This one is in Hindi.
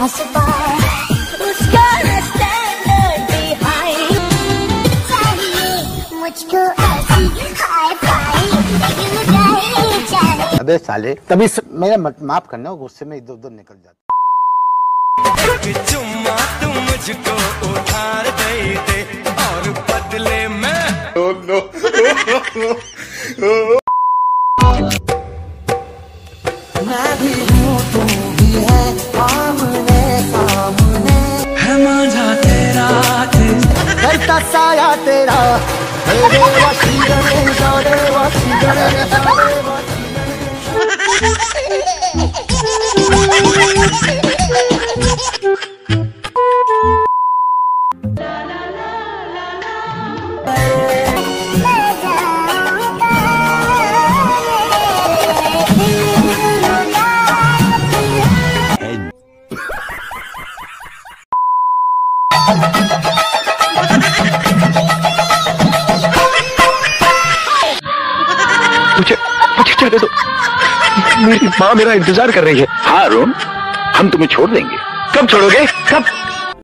उसका स्टैंडर्ड बिहाइंड चाहिए मुझको ऐसी हाई फाई चाहिए। अबे साले तभी मेरा माफ करना, गुस्से में इधर उधर निकल जाता। चुम्मा तुम मुझको उधार दे दे और बदले में मैं भी हूँ तू भी है, आमने सामने है माझा तेरा करता साया तेरा तेरे वसीले जाने वसीले मुझे चले दो, मेरी माँ मेरा इंतजार कर रही है। हाँ अरुण, हम तुम्हें छोड़ देंगे। कब छोड़ोगे? कब?